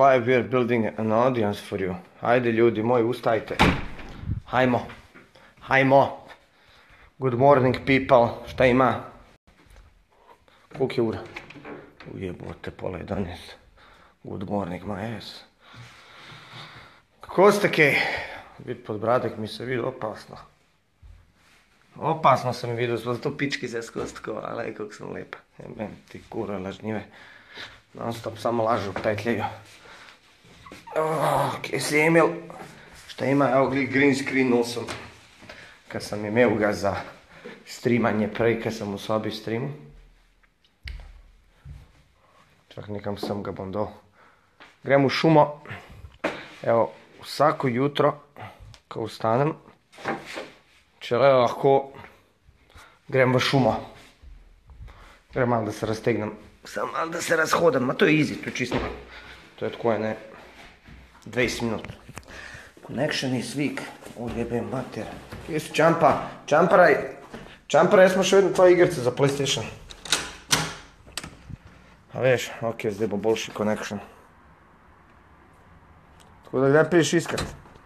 live, we are building an audience for you. Hajde ljudi moji, ustajte. Hajmo. Hajmo. Good morning people. Šta ima? Koliko je ura? Ujebote, pola 11. Good morning my ass. Kako ste kej? Vid podbradek mi se vidi opasno. Opasno sam vidio, to pički se skroz tako, ali kako sam lepa. Jebem ti kura lažnjive. Non stop samo lažu, petljaju. Kje si Emil? Šta ima? Evo green screenul sam. Kad sam imao ga za streamanje prej, kad sam u sobi streamu. Čak nekam sam ga bom dol. Grem u šumo. Evo, vsako jutro, ko ustanem, če le lahko grem v šumo. Grem malo da se raztegnem. Sam malo da se razhodam, ma to je easy, to je čisto. To je tako ene 20 minut. Connection is weak. Ujebem mater. Kje si Čampa? Čamparaj, smo še vedno tvoje igrice za PlayStation. A veš, ok, zdaj bo boljši connection. Tako da gdje priješ iskat?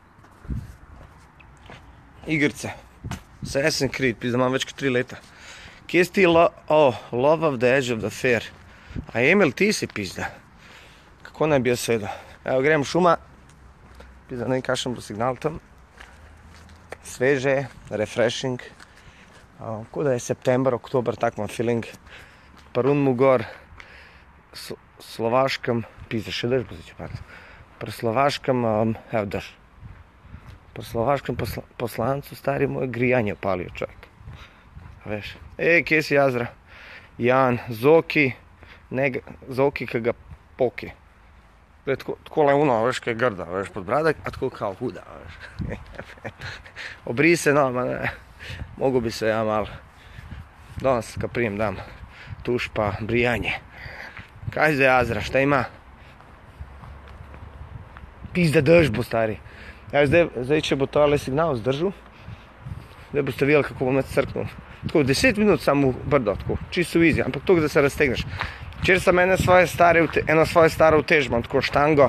Igrice. Assassin's Creed, pizda imam već kot 3 leta. Kje si ti Love of the Edge of the Fair? A Emil, ti si pizda. Kako naj bi jaz sedel? Evo, grem v šuma. Pizda, ne kašem bo signal tam. Sveže, refreshing. Ko da je september, oktober, tak imam feeling. Parun mu gor. Slovaškem, pizda, še drž bo ziče pati. Pri slovaškem, evo drž. Pri slovaškem poslancu stari moj grijanje palio čovjek. Veš, kje si Jazra? Jan, Zoki, ki ga poki. Tako le uno, veš, kaj je grda, veš, podbradek, a tako kao huda, veš. Obri se, no, ma ne, mogo bi se ja malo. Danes, ka prijem dam, tuš pa brijanje. Kaj zdaj Jazra, šta ima? Pizda drž bo, stari. Zdaj, če bo tole signal zdržal, zdaj boste videli, kako bom crknul. Tako, 10 minut samo brdo, tako, čisto easy, ampak to, da se raztegneš. Včeraj sem eno svoje staro utež, imam tako štango,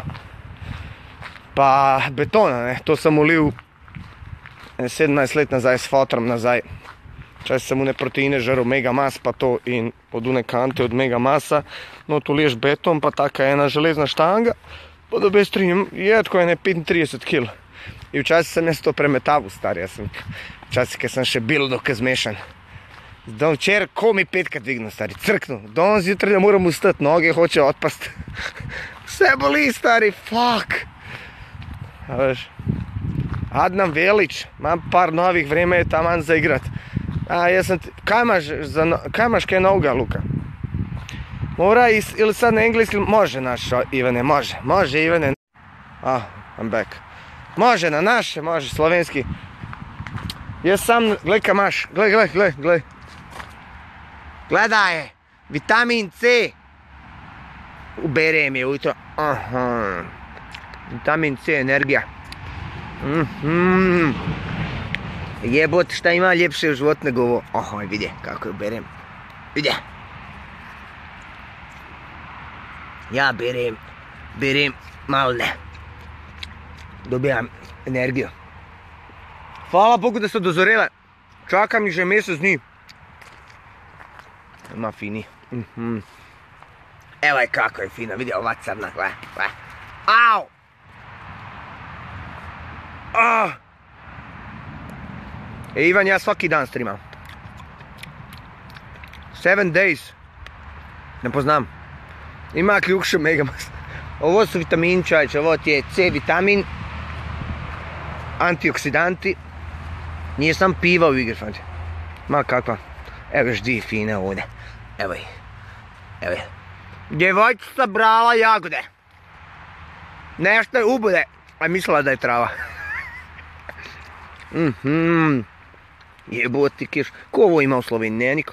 pa betona, ne, to sem ulil 17 let nazaj s fotrom nazaj. Včasih sem une proteine žrl Megamas, pa to in od une kante od Megamasa, no tu liješ beton, pa taka ena železna štanga, pa dobe strinjam, je tako ene 35 kg. I včasih sem jaz to premetavu, stari, včasih, ker sem še bil dokaj zmešan. Zdaj včeraj ko mi 5krat dvignil, stari, crknul. Danes zjutraj ne moram ustati, noge hoče odpast. Vse boli, stari, fuck. A veš, Adnan Velić, imam par novih, vreme je taman za igrat. Kaj imaš kaj novega, Luka? Mora ili sad na engleski, može naš Ivane, može Ivane. I'm back. Može na naše, može slovenski. Jaz sam, glej kaj imaš, glej. Gledaj, vitamin C. Uberem je ujutro. Vitamin C, energija. Jebot, šta ima ljepše u život nego ovo. Vidi kako je berem. Vidi. Ja berem malo ne. Dobijam energijo. Hvala Bogu da so dozorele. Čakam jih že mesec dni. Ima fini. Evo je kako je fina, vidi ova crna. Au! Ivan, ja svaki dan streamam. 7 days. Ne poznam. Ima ključa Megamas. Ovo su vitamin čajče, ovo ti je C vitamin. Antioksidanti. Nije sam piva u igri, fanti. Ma kakva. Evo još dvije fine ovdje. Evo je. Djevojčica brala jagode. Nešto je ubude. A mislila da je trava. Jeboti kiš. Ko ovo ima u Sloveniji? Ne, niko.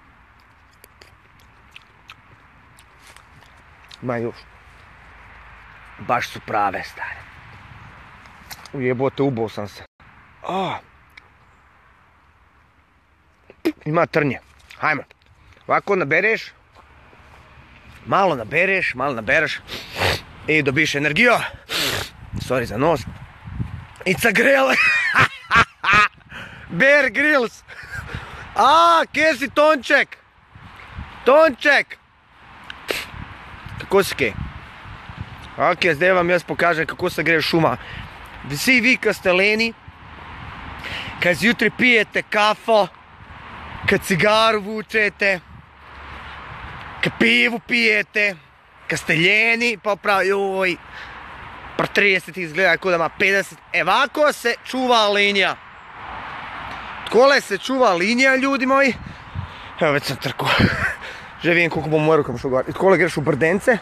Ma još. Baš su prave, stare. Ujebote, ubao sam se. Ima trnje. Hajmo. Ovako nabereš. Malo nabereš. I dobiš energijo. Sorry za nos. It's a grill. Bear Grylls. Kje si Tonček? Tonček. Kako si kaj? Ok, zdaj vam jaz pokažem, kako se gre šuma. Vsi vi, ki ste leni, ki zjutraj pijete kafo, ki cigaru vučete, ki pivo pijete, ki ste ljeni, pa pravi, joj, pri 30 izgleda, kot da ima 50. Evako se čuva linija. Takole se čuva linija, ljudi moji. Evo, već sam trkao. Že vidim koliko bom moral, kam šel gor. I takole greš v Brdence.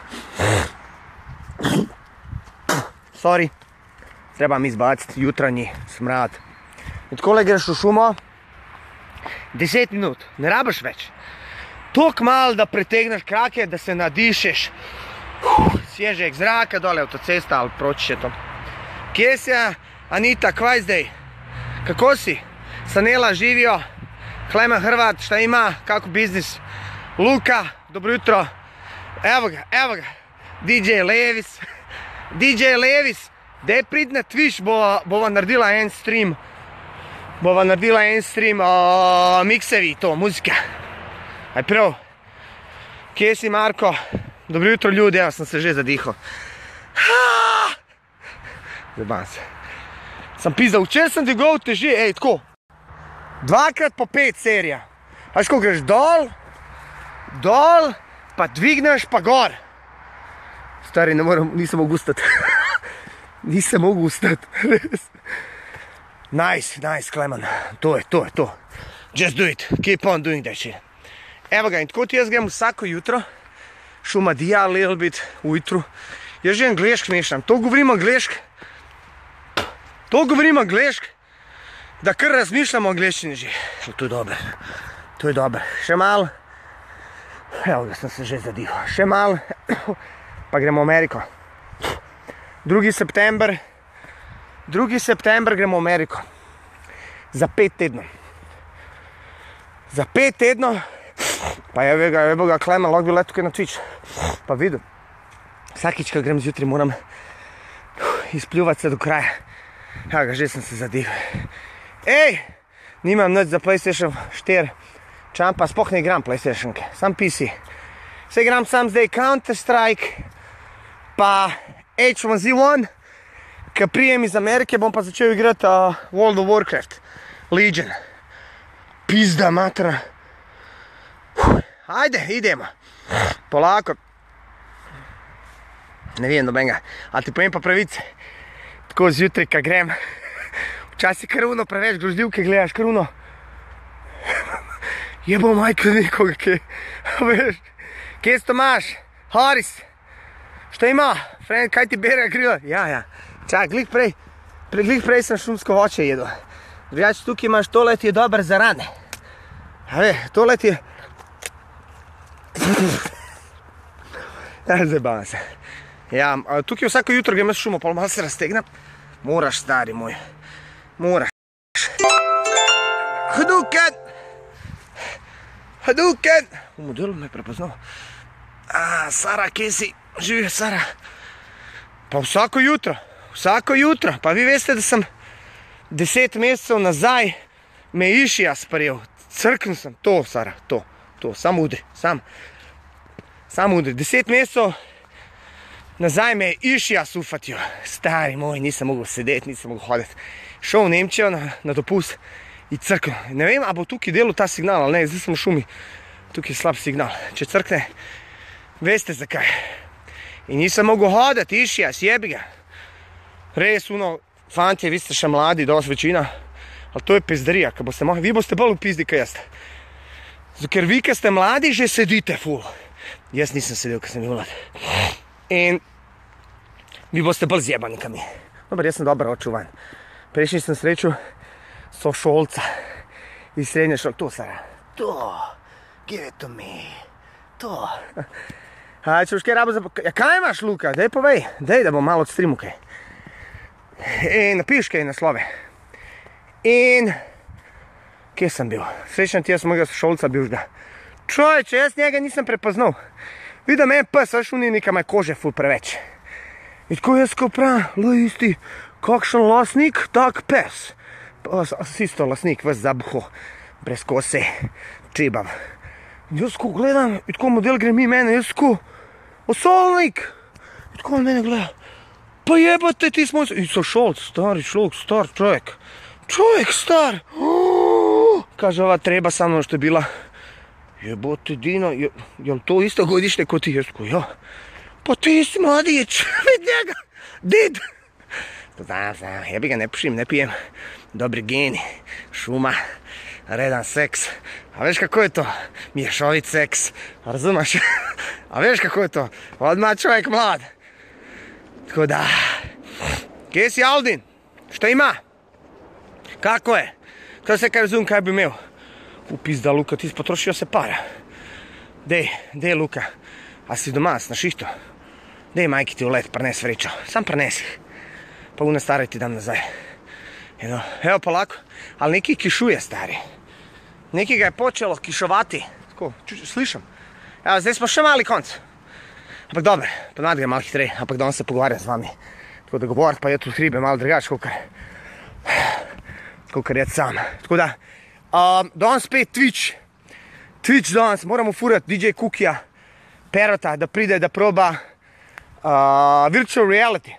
Sorry. Trebam izbaciti jutranji smrad. I takole greš v šumo. 10 minut. Ne rabiš več. Tok malo, da pretegneš krake, da se nadišeš. Svježeg zraka, dole autocesta ali proći će to. Kje si, Anita, kvaj zdaj? Kako si? Sanela živio, Klemen Hrvat, šta ima, kako biznis? Luka, dobro jutro. Evo ga, DJ Levis. DJ Levis, daj prid na Twitch, bova naredila en stream. Bova naredila en stream miksevi, to, muzika. Aj prav. Kje si, Marko? Dobro jutro, ljudi, evo sam se že zadihal. Zaban se. Sam pizdal, včeraj sem dvigal teži, ej, tako. 2x po 5 serija. Veš, ko greš dol, pa dvigneš, pa gor. Stari, nisem mogel ustati. Nisem mogel ustati, res. Nice, Klemen. To je to. Just do it. Keep on doing that shit. Evo ga, in tako ti jaz grem vsako jutro. Šumadija, a little bit, ujutru. Jaz že anglešk mešam. To govorim anglešk, da kar razmišljam o angleščini že. To je dobro. Še malo. Evo ga, sem se že zadihal. Še malo, pa gremo v Ameriko. 2. september gremo v Ameriko. Za 5 tednov. Za 5 tednov. Pa evo ga, Klemen, lahko bi let tukaj na Twitch. Pa vidim. Vsakič, ko grem zjutraj, moram izpljuvati se do kraja. Evo ga, že sem se zadihal. Ej, nimam nič za PlayStation 4. Čam pa sploh ne igram PlayStationke, sam PC. Se igram sam zdaj Counter-Strike, pa H1Z1, ki prijem iz Amerike, bom pa začel igrati World of Warcraft, Legion. Pizda materna. Ajde, idemo. Polako. Ne vidim dobenga, ali ti povem pa pravice. Tako zjutraj, kad grem, včasih kar uno preveč grožljivke gledaš, kar uno. Jebo majko nekoga, veš. Kje si Tomaš? Haris? Šta ima? Friend, kaj ti bere krila? Ja. Čak, glih prej sem šumsko voće jedel. Drugače, tukaj imaš, tole ti je dober za rane. A ve, tole ti je... Ja, zabavam se. Ja, tukaj vsako jutro grem jaz šumo, pa malo se raztegnem. Moraš, stari moj. Moraš. Hadouken! Model me je prepoznal. Sara, kje si? Živi, Sara. Pa vsako jutro. Pa vi veste, da sem 10 mesecev nazaj me išija sprejel. Crknil sem. To, Sara, to. Sam udri. 10 mesecev nazaj me je išija sufatio. Stari moj, nisem mogel sedeti, nisem mogel hoditi. Šel v Nemčijo na dopust. In crkno. Ne vem, a bo tukaj delal ta signal, ali ne, zdaj sem v šumi. Tukaj je slab signal. Če crkne, veste zakaj. In nisem mogel hoditi, išija, sjebi ga. Res, fantje, vi ste še mladi, dosti večina. Ali to je pizdarija, ko boste vi boste bolj v pizdi, kaj jaz. Ker vi, ki ste mladi, že sedite ful. Jaz nisem sedel, ko sem bil mlad. In vi boste bolj zjebani, kam mi. Dobar, jaz sem dobro očuvan. Prejšnji sem sreču sošolca iz srednje šole. To, Sara. To. Give it to me. To. Če boš kaj rabo za... Ja, kaj imaš, Luka? Daj povej. Daj, da bom malo odstreamu kaj. In napiš kaj naslove. In... Kje sem bil? Srečen ti, jaz sem mojega sošolca bivšga. Čovječe, jaz njega nisem prepoznal. Vidim en pes, veš, nekaj ima kože ful preveč. I tako jaz ko pravim, isti, kakšen lasnik, tak pes. Isto lasnik, ves zabuho, brez kose, čebam. Jaz ko gledam, i tako model gre mi mene, jaz ko, osolnik. I tako on mene gleda, pa jebate ti smo... I so Šolc, stari človek, star čovjek. Čovjek star. Kaže ova treba sa mnom što je bila. Jebote Dino, jel to isto godište ko ti? Jaz ko, ja. Pa ti si mladić, vid njega, did. Znam, jebi ga, ne pušim, ne pijem. Dobri geni, šuma, redan seks. A veš kako je to? Mješovit seks, razumaš? A veš kako je to? Odmah čovjek mlad. Tako da, kje si Aldin? Šta ima? Kako je? Kada se kaj razum kaj bi imel? Upizda Luka, ti si potrošio se para. Dej Luka, a si doma, na šihtu? Dej majki ti u let, prnes vričao, sam prenesi. Pa une stare ti dam nazaj. Evo polako, ali neki kišuje stari. Neki ga je počelo kišovati. Tako, slišam. Evo, zdaj smo še mali konc. Ampak dober, ponad ga malo hitrej, ampak da on se pogovarja z vami. Tako da govorit pa je tu hribe malo drugač, kakor je sam. Tako da, danes spet Twitch. Twitch danes, moramo furati DJ Kukija, Perota, da pride, da proba virtual reality.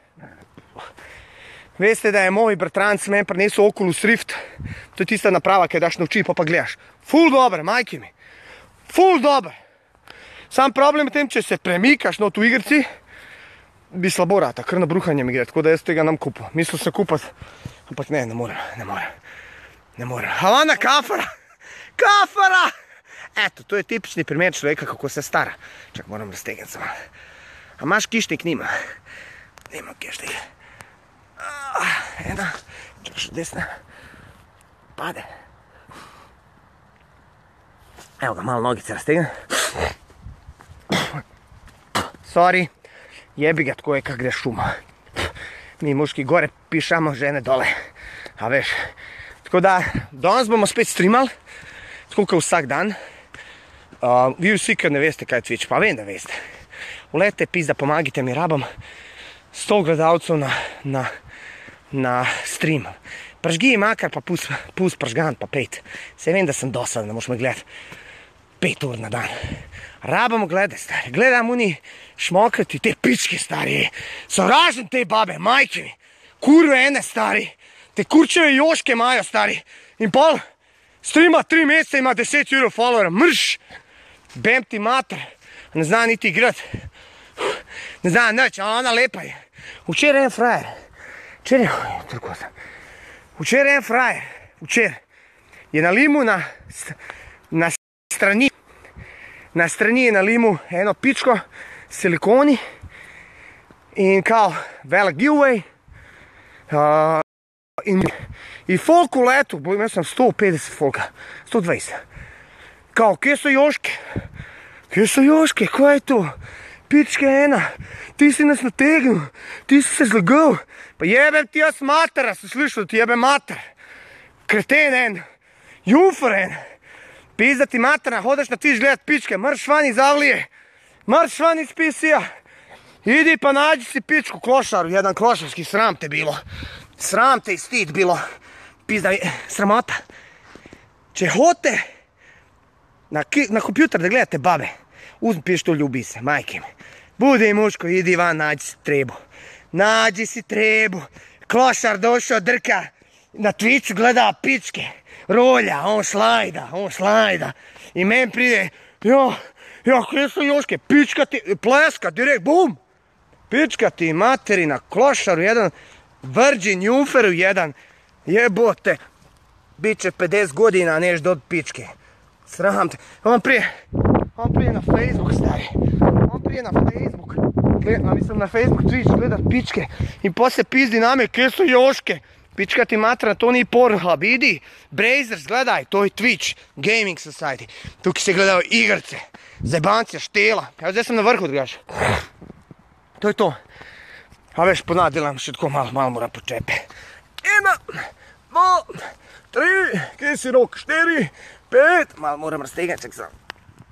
Veste, da je moj bratranc meni prinesel Oculus Rift. To je tista naprava, ki daš na oči, pa gledaš. Ful dober, majke mi. Ful dober. Sam problem je tem, če se premikaš not v igrici, bi slabo rata, kar na bruhanje mi gre, tako da jaz tega nam kupil. Mislil sem kupati, ampak ne morem. Havana kafara! Kafara! Eto, to je tipični primer človeka, kako se stara. Čak, moram raztegniti samo. A imaš kišnik? Nima. Nima kišnik. Ena, čak še desna. Pade. Evo ga, malo nogice raztegnem. Sorry, jebi ga, tako je kak gre šuma. Mi muški gore pišamo, žene dole. A veš. Tako da, danes bomo spet streamali, tako kot vsak dan. Vi vsi, ker ne veste, kaj je Twitch, pa vem, da veste. Ulete, pizda, pomagite mi, rabam 100 gledalcev na stream. Pražgi makar, pa pust pražgan, pa 5. Se vem, da sem dosaden, da moš me gledati 5 ur na dan. Rabamo gledati, stari. Gledam oni šmokrati, te pičke, stari. Sovražim te babe, majke mi. Kurve ene, stari. Te kurčeve joške imajo, stari. In pol streama 3 meseca, ima 10 euro followera. Mrš! Bem ti mater. Ne zna niti igrat. Ne zna nič, a ona lepa je. Včeraj en frajer. Včeraj en frajer. Včeraj. Je na limu na strani. Na strani je na limu eno pičko s silikoni. In kao, velik giveaway. In folk v letu, imel sem 150 folka. 120. Kao, kje so joške? Kje so joške? Kaj je to? Pičke ena. Ti si nas nategnil. Ti si se zlagal. Pa jebem ti jaz matera, si slišal, da ti jebem mater. Kreten en. Jumfer en. Pizda ti matera, hodeš na tiš gledat pičke. Mrš van iz Avlije. Mrš van iz PC-a. Idi pa nađi si pičku klošaru. Jedan klošarski sram te bilo. Sram te i stid bilo. Pizda, sramota. Če hote na kompjuter da gledate babe, uzmi pištolj, ljubi se, majke mi. Budi muško, idi van, nađi si trebu. Nađi si trebu. Klošar došao, drka na Twitchu, gleda pičke. Rolja, on slajda. I men pride, ja, kje su joške, pička ti, pleska, direkt, bum. Pička ti materi na klošaru, jedan Virgin Jumferu, jedan, jebote, bit će 50 godina, a neš dobit pičke. Sram te. On prije na Facebook, stari. On prije na Facebook. Mislim na Facebook, Twitch, gledat pičke. I poslije pizdi na me, kje su joške. Pička ti matra, to nije Pornhub, idi. Brazers, gledaj, to je Twitch, Gaming Society. Tukaj se gledaju igrce, zebancija, štela. Evo zdaj sam na vrhu, drugač. To je to. A veš, ponadilam še tako malo moram počepe. 1, 2, 3, kje si rok, 4, 5, malo moram raztegnati, čak sam.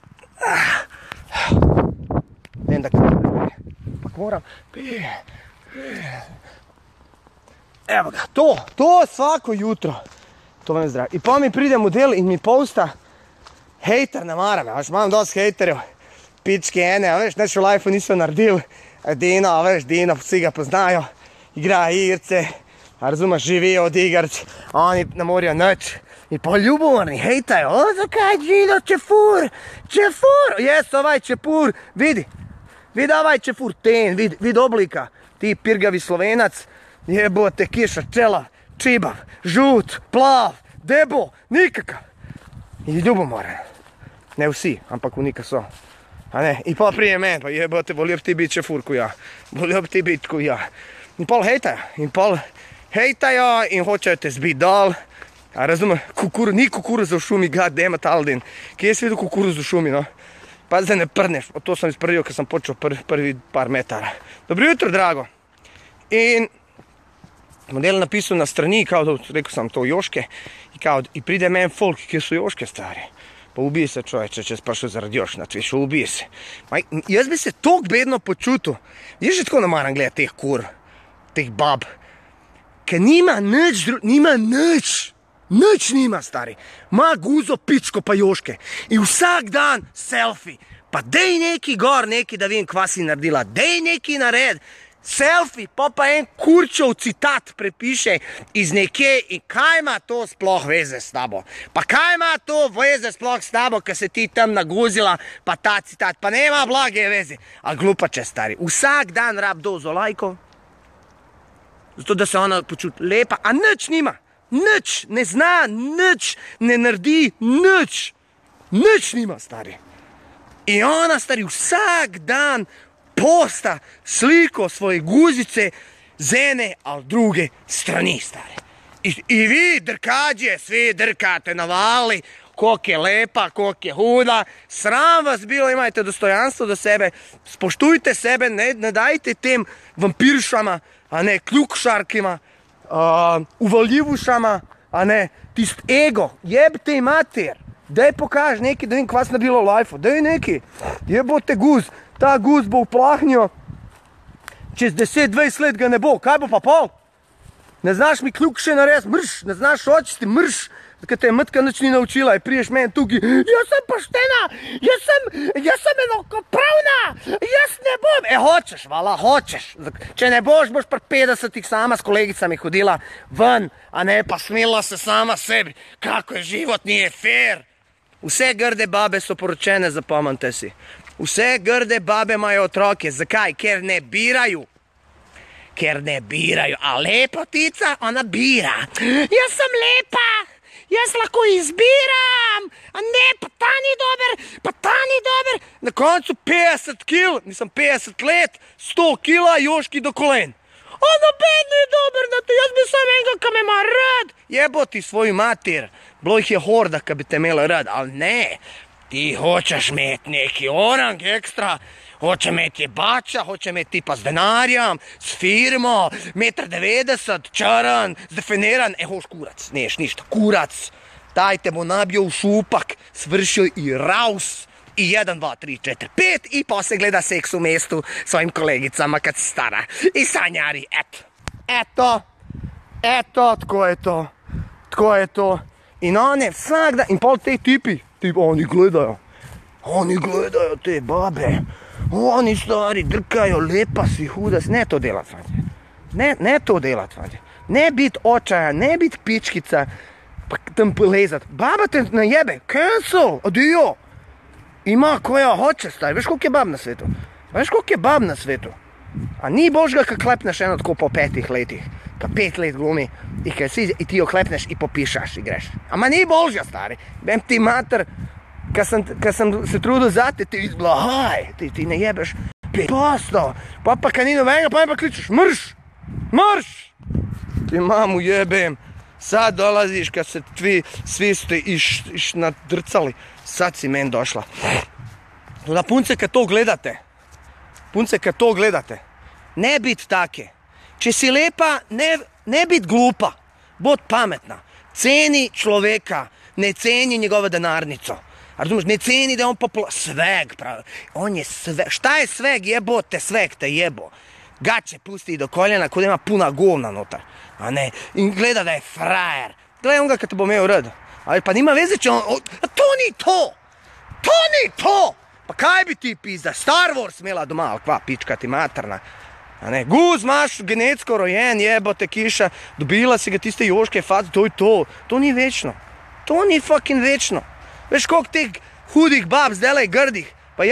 Vem da kako, ampak moram, 5, Evo ga, to svako jutro. To vam je zdravo. I pa mi pride model in mi posta hejter namara me, veš, imam dosti hejterjev, pičke ene, a veš, neč v lifeu niso naredili, Dino, a veš, Dino, vsi ga poznajo, igra igrice, a razumeš, živijo od igrc, oni ne morajo nič. I pa ljubomorni hejtajo, o, zakaj Dino, čefur, jes, ovaj čepur, vidi ovaj čefur, ten, vidi oblika, ti pirgavi Slovenac, jebote, kiša, čela, čibav, žut, plav, debo, nikakav. I ljubomoran. Ne vsi, ampak unika so. A ne, i pa prije men, pa jebote, volio bi ti biti čefur ko ja. Volio bi ti biti ko ja. In pol hejtajo in hočejo te zbiti dol. A razume, ni kukuruza v šumi, god damn it, Aldin. Kje si videl kukuruz v šumi, no? Pa zdaj ne prneš, to sam ispravil, ker sem počel prvi par metara. Dobro jutro, drago. In model napisal na strani, kao, rekel sem to Joške, i pride men folk, kje so Joške stari. Pa ubij se čovječe, če sprašal zaradi Jošna, tveš, ubij se. Jaz bi se toliko bedno počutil. Jaz že tako ne maram gledati teh kur, teh bab. Ker nima nič, nič nima, stari. Ma guzo, pičko pa Joške. In vsak dan selfie. Pa dej neki gor, neki da vidim, kva si naredila. Dej neki nared. Selfie, pa en kurčov citat prepiše iz nekje in kaj ima to sploh veze s tabo? Pa kaj ima to veze sploh s tabo, ker se ti tam naguzila, pa ta citat, pa nema blage veze. A glupače, stari, vsak dan rab dozo lajkov, zato da se ona počuti lepa, a nič nima, nič, ne zna, nič, ne naredi, nič nima, stari. In ona, stari, vsak dan posta sliko svoje guzice z ene ali druge strani, stari. I vi drkađe, svi drkate na vali, koliko je lepa, koliko je huda, sram vas bilo, imajte dostojanstvo do sebe, spoštujte sebe, ne dajte tem vampiršama, a ne kljukšarkima, uvaljivušama, a ne tist ego, jebte mater, daj pokaž neki, da vim kva si naredila v lifeu, daj neki, jebote guz. Ta guz bo uplahnil, čez 10-20 let ga ne bo, kaj bo pa pol? Ne znaš mi kljukše narediti, mrš, ne znaš očisti, mrš, ker te je matka nič ni naučila in priješ meni tukaj, jaz sem poštena, jaz sem enakopravna, jaz ne bom. Hočeš, vala, hočeš. Če ne boš, boš pri 50-ih sama s kolegicami hodila ven, a ne pa smela se sama sebi, kako je život, nije fair. Vse grde babe so poročene, zapomnite si. Vse grde babe imajo otroke. Zakaj? Ker ne birajo. A lepotica, ona bira. Jaz sem lepa, jaz lahko izbiram. A ne, pa ta ni dober. Na koncu 50 kil, nisem 50 let, 100 kila, Joški do kolen. A noben ni dober, jaz bi sam enega, ka me ima rad. Jebo ti svoju mater. Bilo jih je horda, ka bi te imela rad, ali ne. Ti hočeš imeti neki orang ekstra, hoče imeti bača, hoče imeti tipa z denarjem, s firmo, 1,90 m, črn, zdefiniran, hoš kurac, neš ništa, kurac, taj te bo nabio v šupak, svršio i raus, i 1, 2, 3, 4, 5 i posle gleda seks u mestu svojim kolegicama kad si stara i sanjari, eto, tko je to, in one vsak dan, in pol te tipi, oni gledajo te babe, oni stari drkajo, lepa si, huda si, ne to delat, fandje, ne to delat, fandje, ne bit očaja, ne bit pičkica, pa tam polezat, baba te najebe, cancel, adijo, ima koja hoče, stari, veš koliko je bab na svetu, a ni božga, kad klepneš eno tako po 5 letih, ka 5 let glumi, i ti jo klepneš i popišaš i greš. Ama ni božja, stari. Bem ti mater, kad sam se trudil za te, ti izblahaj, ti ne jebeš 5%. Pa kad ni novenga, pa kličeš, mrš! Ti mamu jebem. Sad dolaziš kad se svi ste nadrcali. Sad si men došla. Da punce kad to gledate, ne bit take. Če si lepa, ne bit glupa, bod pametna. Ceni človeka, ne ceni njegova denarnico. Razumeš, ne ceni da je on sveg, pravi. On je sveg. Šta je sveg? Jebote, sveg te jebo. gaće pusti do koljena kod ima puna govna notar, a ne, i gleda da je frajer. Gledaj on ga kad te bo imeo rad, ali pa nima veze će on, a to ni to, pa kaj bi ti pizda, Star Wars smela doma, ali kva pička ti materna. A ne, guz imaš genetsko rojen, jebote kiša, dobila si ga tiste joške faze, to je to. To ni večno. To ni fucking večno. Veš koliko teh hudih bab zdaj grdih,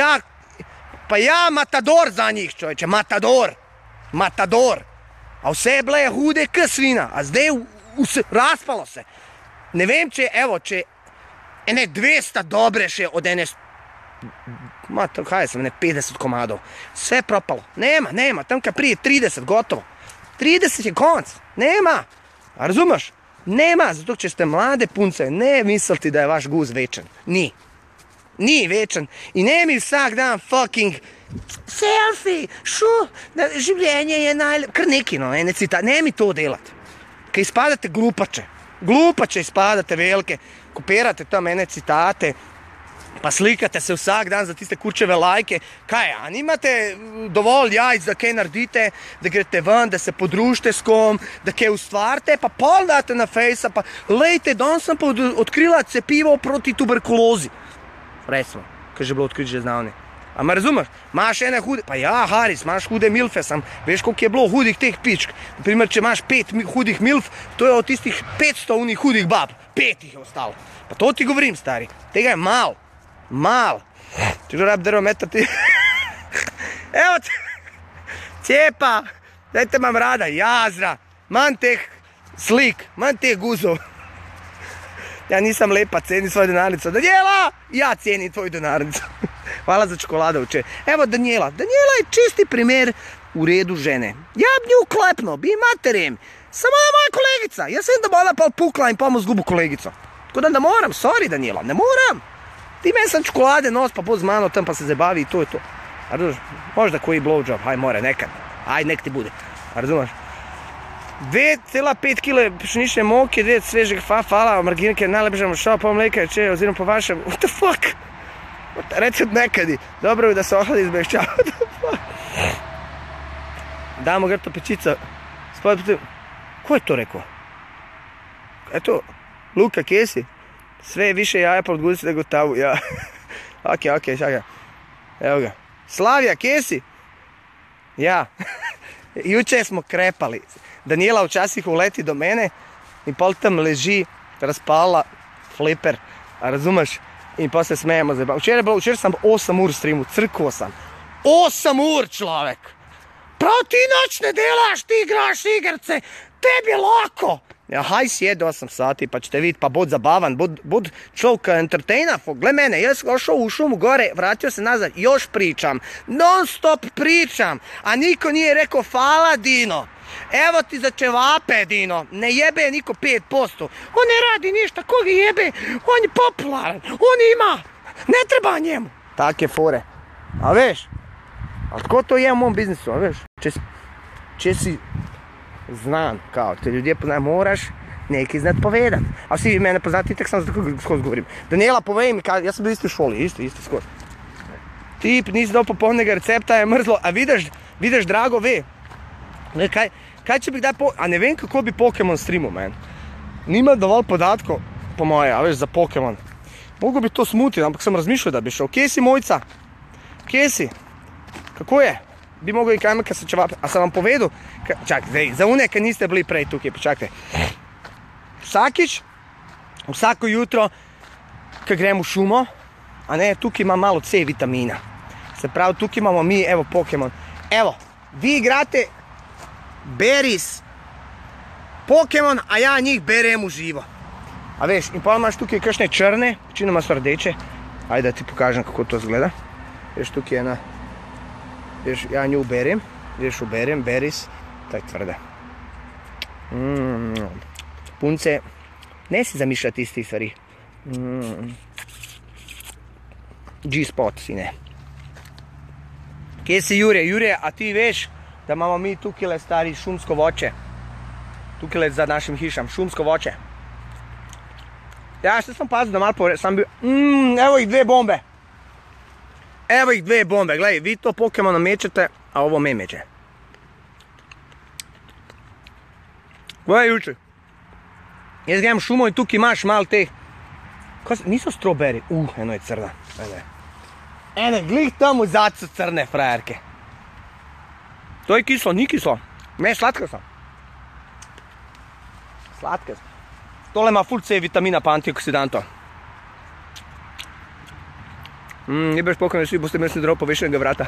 pa ja matador za njih, čovječe, matador. A vse bile hude k svina, a zdaj raspalo se. Ne vem, če ene 200 dobre še od ene, kaj sam, ne 50 komadov, sve propalo, nema, tam kad prije 30, gotovo, 30 je konc, nema, a razumeš, nema, zato če ste mlade punce, ne misliti da je vaš guz večan, ni večan, i ne mi vsak dan fucking selfie, življenje je kar neki, no, ene cita, ne mi to delati, kaj ispadate glupače ispadate velike, kopirate tam ene citate, pa slikate se vsak dan za tiste kurčeve lajke, kaj, a nimate dovolj jajc, da kaj naredite, da greste ven, da se podružite s kom, da kaj ustvarite, pa pol date na fejsa, pa lejte, danes sem pa odkrila cepivo proti tuberkulozi. Recimo, kaj že bilo odkrit že znavni. A me razumeš? Imaš ene hude, pa ja, Haris, imaš hude milfe, sam, veš koliko je bilo hudih teh pičk. Naprimer, če imaš 5 hudih milf, to je od tistih 500 unih hudih bab, 5 jih je ostalo. Pa to ti govorim, stari, tega je mal. Če kdo rab drvo metar ti... Evo te, Cijepa, dajte mam rada, Jazra, manj teh slik, manj teh guzov. Ja nisam lepa, cijenim svoju denarnicu. Danijela, ja cijenim tvoju denarnicu. Hvala za čokolado uče. Evo Danijela je čisti primjer u redu žene. Ja bi nju klepno, bi materim. Samo je moja kolegica, ja sam da bola pa pukla in pomo zgubu kolegico. Tako da moram, sorry Danijela, ne moram. Ti meni sam čokolade nos pa pod z mano tam pa se zabavi i to je to. A razumeš, možda koji blowjob, haj more, nekad. Aj nek ti bude, a razumeš. 2,5 kg pšenične moke, 2 svežeg fala, marginke, najlepša mošao, pol mleka, če oziroma po vašem, what the fuck? Reci od nekadi, dobro je da se ohladi izbešćava, what the fuck? Damo grto pečica, spod pitam, ko je to rekao? Eto, Luka, kje si? Sve je više jaja pa odgudi se nego tavu, ja. Ok, čakaj. Evo ga. Slavija, kje si? Ja. Juče smo krepali. Danijela včasih uleti do mene in pol tam leži, razpala fliper, a razumeš? In pa se smejemo za včeraj sam 8 ur streamu, crkvo sam. 8 ur, človek! Prav ti noč ne delaš, ti igraš igrce, tebi je lako! Ja, haj sjedi 8 sati, pa ćete vidjeti, pa bod zabavan, bod človek entertaina, gle mene, jaz ošao u šumu gore, vratio se nazad, još pričam, non stop pričam, a niko nije rekao hvala Dino, evo ti za čevape Dino, ne jebe niko 5%, on ne radi ništa, koga jebe, on je popularan, on ima, ne treba njemu. Take fore, a veš, ali tko to je u mom biznisu, a veš, če si znan, kao, te ljudje poznaj, moraš neki znat povedat. A vsi mene poznati, tek sam za tako skoro govorim. Danijela, povej mi, ja sam bil isti u školi, isti skoro. Tip, nisi dao popolnega recepta, je mrzlo, a vidiš, Drago, ve. Kaj će bih daj a ne vem kako bi Pokemon streamu, man. Nima dovolj podatkov, po moje, a veš, za Pokemon. Mogu bi to smutiti, ampak sam razmišljal, da bi šel. Kje si, Mojca? Kje si? Kako je? Bi mogel i kajmaka sa čevape, a sam vam povedal, čak, zdaj, za une kad niste bili prej tukaj, počakajte. Vsako jutro, kad grem u šumo, a ne, tukaj ima malo C vitamina. Se pravi, tukaj imamo mi, evo, Pokemon. Evo, vi igrate Beris, Pokemon, a ja njih berem uživo. A veš, in pa imaš tukaj kakšne črne, večinoma so rdeče. Ajde da ti pokažem kako to izgleda. Veš, tukaj je ena, veš, ja nju uberem, veš, uberem, Beris, taj tvrda. Punce, ne si zamišljati isti stvari. G-spot si ne. Kje si Jure, a ti veš da imamo mi tukaj stari šumsko voće. Tukaj za našim hišam, šumsko voće. Ja, što sam pazio da malo povred, sam bio, evo ih 2 bombe. Evo ih 2 bombe, gledaj, vi to Pokemona mečete, a ovo me meče. Kaj je juče? Jaz grem šumo in tukaj imaš malo teh... Niso strawberry? Eno je crna. Ene, glih tam v zadnji so crne frajerke. To je kislo, ni kislo. Ne, sladke so. Sladke so. Tole ima ful C vitamina pa antioksidantov. Ni brž pokaj, vsi boste imeli drog povešenega vrata.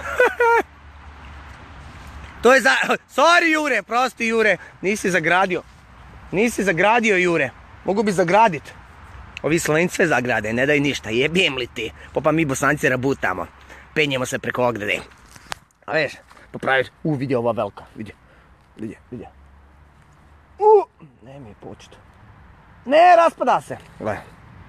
To je za... Sorry, Jure, prosti, Jure. Nisi zagradio. Nisi zagradio, Jure. Mogu bi zagraditi. Ovi Slovenci sve zagrade, ne daj ništa, jebijem li ti. Pa mi Bosanci rabutamo. Penjemo se preko ograde. A veš, popraviš, vidi ova velika, vidi. Ne mi je početi. Ne, raspada se. Gle.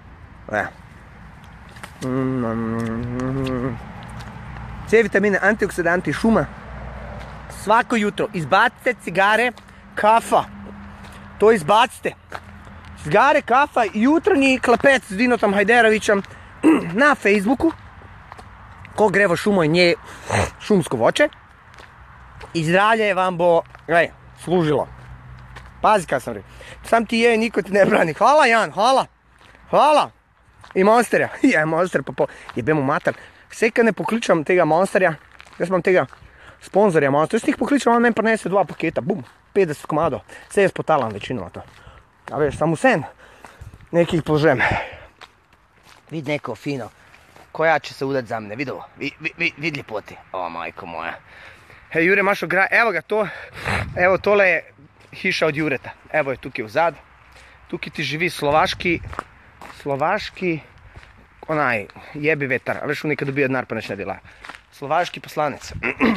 C vitamine, antioksidanti, šuma. Svako jutro izbacite cigare, kafa. To izbacite. Cigare, kafa, jutrnji klepet z Dinotom Hajderovićem na Facebooku. Ko gre v šumo in je šumsko voće. I zdravlje vam bo, gledaj, služilo. Pazi kaj sam rekel. Sam ti je, niko ti ne brani. Hvala Jan, hvala. I Monsterja. Je, Monster pa jebem u mater. Vse kad ne pokličam tega Monsterja, jaz imam tega sponzorja Monsterja, jaz njih pokličam, on meni prinese 2 paketa, bum, 50 komado. Vse jaz potalam večinoma to. A veš, sam vsem nekih požem. Vid neko fino. Koja će se udati za mene, vidio? Vid ljepoti. O, majko moja. Hej, Jure, imaš ograj, evo ga to. Evo, tole je hiša od Jureta. Evo je tukaj vzad. Tukaj ti živi slovaški, onaj, jebi vetar. A veš, on nekad dobija denar pa neč ne dela. Slovaški poslanec.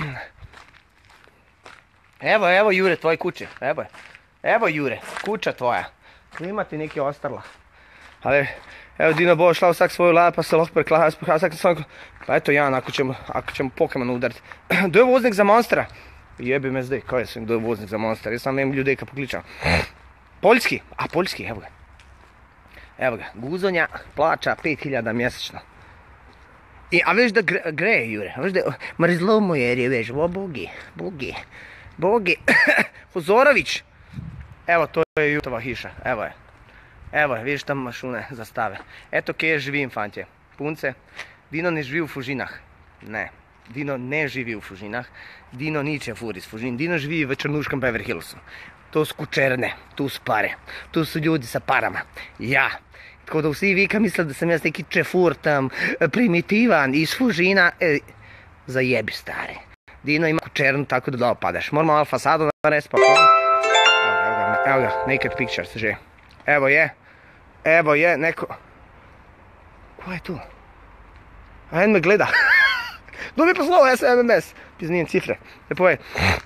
Evo Jure, tvoje kuće. Evo Jure, kuća tvoja. Nima ti neki ostarla. Ali, evo Dino bo šla vsak svoju lad pa se lahko preklaja. Pa eto Jan, ako ćemo Pokemon udariti. Kdo je voznik za Monstera? Jebi me zdaj, kaj sem, kdo je voznik za Monstera? Jaz sam nemam ljudej, kaj pokličam. Poljski, Poljski, evo ga. Evo ga, Guzonja plaća 5000 mjesečno. A veš da greje, Jure, veš da mrzlo mu je, veš, o bogi. Huzorović. Evo, to je Jutova hiša, evo je, vidiš tam mašune zastave. Eto kje živim, fantje, punce. Dino ne živi v Fužinah, ne. Dino ne živi v Fužinah, Dino niče furi iz Fužin, Dino živi v Črnuškem Beverly Hillsu. To su kučerne, tu su pare, tu su ljudi sa parama, ja. Tako da vsi vi kad misle da sam jaz neki čefur tam, primitivan iz Fužina, zajebi stare. Dino ima kučernu tako da dole padaš. Moramo malo fasadu narediti pa evo ga, naked pictures že. Evo je, neko... Ko je tu? A en me gleda. Kdo mi poslao SMS? Piznijem cifre. Lepo je.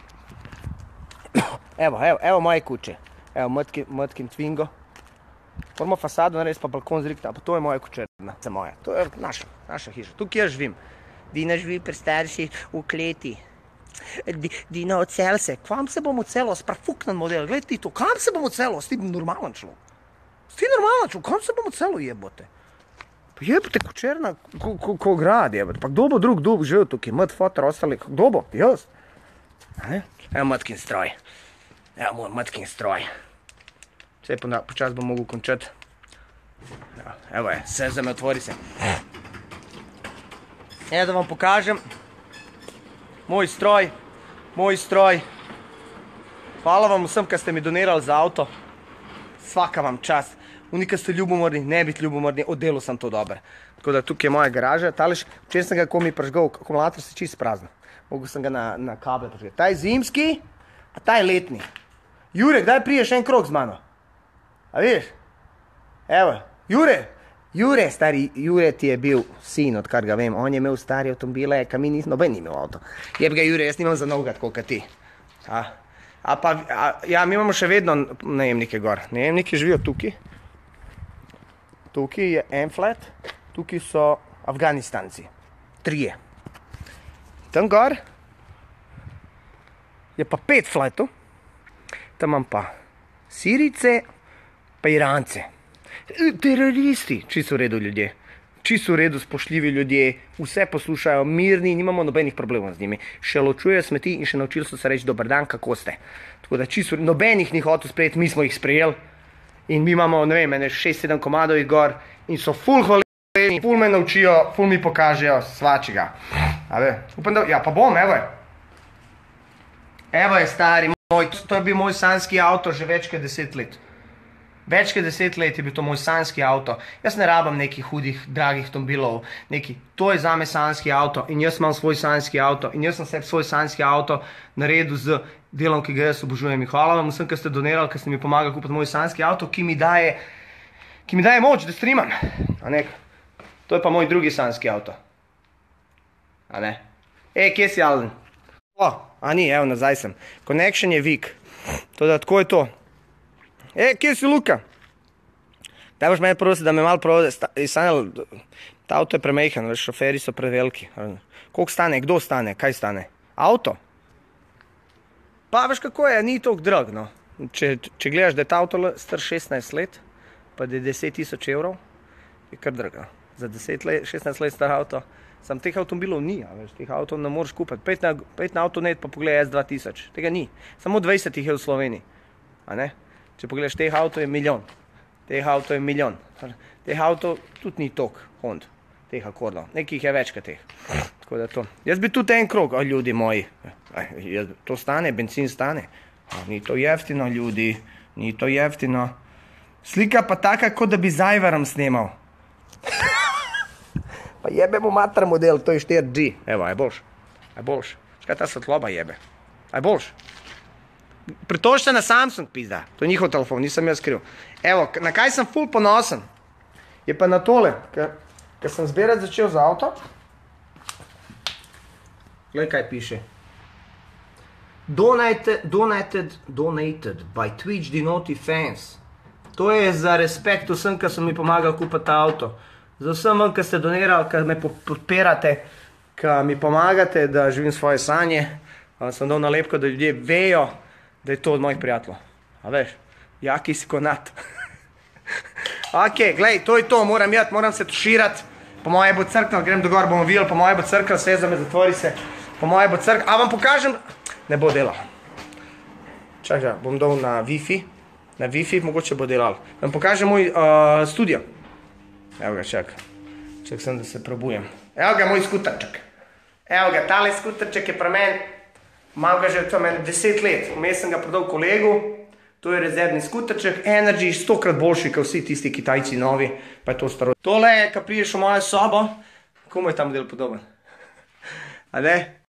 Evo moje kuće. Evo Motkin Twingo. Moramo fasadu narediti pa balkon zrikta, pa to je moja kućerna. To je naša hiša. Tukaj jaz živim. Dina živi pri starši v kleti. Dina odsel se. Kvam se bom odselo? Sprafuknan model. Gledaj ti to. Kam se bom odselo? Si normalan človek. Si normalan človek. Kam se bom odselo jebote? Pa jebote kućerna ko grad jebote. Pa kdo bo drug živel tukaj? Mrt, fotor, ostali. Kdo bo? Jaz. Evo Motkin stroj. Evo moj Motkin stroj. Vse počas bom mogel končati. Evo je. Sezame, otvori se. Da vam pokažem moj stroj. Hvala vam vsem, kad ste mi donirali za avto. Svaka vam čast. Oni, kad ste ljubomorni, ne biti ljubomorni, oddelal sem to dober. Tako da tukaj je moja garaža. Talež, včeraj sem ga ko mi pržgal, akumulator se čist prazna. Mogel sem ga na kable pržgati. Ta je zimski, a ta je letni. Jure, kdaj priješ en krog z mano? A vidiš? Evo, Jure, stari, Jure ti je bil sin, odkar ga vem. On je imel stari avtomobile, ka mi nismo, noben ni imel avto. Jeb ga Jure, jaz nimam za noga tako, kot ti. Ja, mi imamo še vedno najemnike gor. Najemniki živijo tukaj. Tukaj je en flat, tukaj so Afganistanci. 3. Tam gor je pa 5 flatov. Tam imam pa Sirice, pa Irance. Teroristi, čisto v redu ljudje. čisto v redu, spoštljivi ljudje, vse poslušajo, mirni, nimamo nobenih problemov z njimi. Še ločujejo smeti in še naučili so se reči dober dan, kako ste. Tako da čisto, nobenih ni hotel sprejeti, mi smo jih sprejeli. In mi imamo, ne vem, 6-7 komadov jih gor in so ful hvaležni, ful me naučijo, ful mi pokažejo svačega. Upam, da, ja pa bom, evo je. Evo je, stari moj, to je bil moj sanjski avto že več kot 10 let. Več kot 10 let je bil to moj sanjski avto. Jaz ne rabam nekih hudih, dragih avtomobilov, to je zame sanjski avto in jaz imam svoj sanjski avto in jaz sem sebi svoj sanjski avto naredil z delom, ki ga jaz obožujem. In hvala vam vsem, ki ste donirali, ki ste mi pomagali kupiti moj sanjski avto, ki mi daje moč, da streamam. To je pa moj drugi sanjski avto. Kje si, Alen? Ni, evo, nazaj sem. Connection je Vik. Tako je to. Kje si, Luka? Daj boš mene prosil, da me malo provode. Ta avto je premejhan, šoferi so preveliki. Koliko stane? Kdo stane? Kaj stane? Avto? Pa veš kako je, ni toliko drag, no. Če gledaš, da je ta avto star 16 let, pa da je 10.000 evrov, je kar drag, no. Za 16 let star avto. Sam teh avtomobilov ni, teh avtov ne moreš kupiti. Pejt na Avtonet pa pogledaj S2000. Tega ni. Samo 20 jih je v Sloveniji. Če pogledaš, teh avtov je milijon. Teh avtov je milijon. Teh avtov tudi ni toliko Hond. Teh akordov. Nekih je več kot teh. Tako da to. Jaz bi tudi en krog, ljudi moji. To stane, benzin stane. Ni to jeftino, ljudi. Ni to jeftino. Slika pa taka, kot da bi z Ajvarom snemal. Pa jebe mu mater model, to je 4G. Evo, aj boljš. Aj boljš. Škaj ta svetloba jebe? Aj boljš. Pritož se na Samsung, pizda. To je njihov telefon, nisem jaz skril. Evo, na kaj sem ful ponosen, je pa na tole, ker sem zbirati začel za avto. Glej, kaj piše. Donated by Twitch Dinoti fans. To je za respekt vsem, ki so mi pomagali kupiti ta avto. Za vsem vam, ki ste donirali, ki me podpirate, ki mi pomagate, da živim svoje sanje. Sem dal nalepko, da ljudje vejo, da je to od mojih prijateljev. A veš, jaki si konat. Ok, glej, to je to, moram se tuširati. Po moje bo crknil, grem do gor, bomo videli, po moje bo crknil, seza me, zatvori se. Po moje bo crknil, a vam pokažem, ne bo delal. Čakaj, bom dal na Wi-Fi. Na Wi-Fi mogoče bo delal. Vam pokažem moj studio. Evo ga, čak sem, da se probujem. Evo ga, moj skuterček. Evo ga, tale skuterček je pri meni, imam ga že 10 let. Vmes sem ga prodal kolegu, to je rezervni skuterček, Energy, 100krat boljši, kot vsi tisti Kitajci novi, pa je to staro. Tole je, ko priješ v mojo sobo, komu je ta model podoben? A ne?